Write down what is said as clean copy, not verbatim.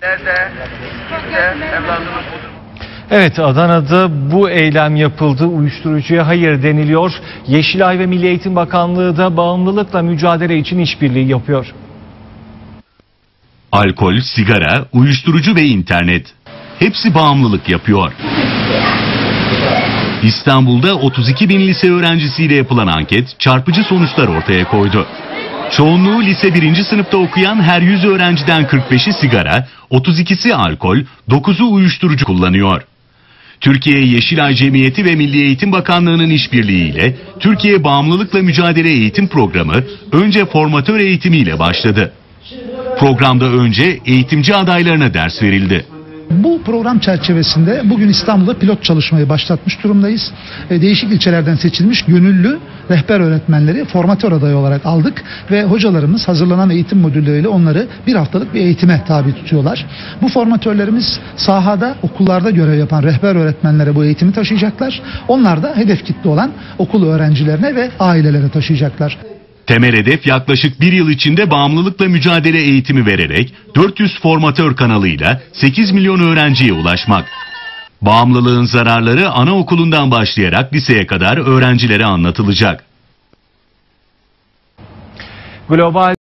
Evet, Adana'da bu eylem yapıldı. Uyuşturucuya hayır deniliyor. Yeşilay ve Milli Eğitim Bakanlığı da bağımlılıkla mücadele için işbirliği yapıyor. Alkol, sigara, uyuşturucu ve internet. Hepsi bağımlılık yapıyor. İstanbul'da 32 bin lise öğrencisiyle yapılan anket çarpıcı sonuçlar ortaya koydu. Çoğunluğu lise 1. sınıfta okuyan her 100 öğrenciden 45'i sigara, 32'si alkol, 9'u uyuşturucu kullanıyor. Türkiye Yeşilay Cemiyeti ve Milli Eğitim Bakanlığı'nın işbirliğiyle Türkiye Bağımlılıkla Mücadele Eğitim Programı önce formatör eğitimiyle başladı. Programda önce eğitimci adaylarına ders verildi. Bu program çerçevesinde bugün İstanbul'da pilot çalışmayı başlatmış durumdayız. Değişik ilçelerden seçilmiş gönüllü rehber öğretmenleri formatör adayı olarak aldık ve hocalarımız hazırlanan eğitim modülleriyle onları bir haftalık bir eğitime tabi tutuyorlar. Bu formatörlerimiz sahada, okullarda görev yapan rehber öğretmenlere bu eğitimi taşıyacaklar. Onlar da hedef kitle olan okul öğrencilerine ve ailelere taşıyacaklar. Temel hedef yaklaşık bir yıl içinde bağımlılıkla mücadele eğitimi vererek 400 formatör kanalıyla 8 milyon öğrenciye ulaşmak. Bağımlılığın zararları anaokulundan başlayarak liseye kadar öğrencilere anlatılacak. Global